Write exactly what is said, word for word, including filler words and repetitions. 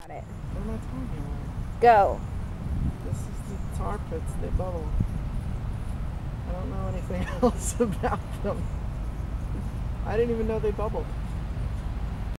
Got it. What am I talking about? Go. This is the tar pits. They bubble. I don't know anything else about them. I didn't even know they bubbled.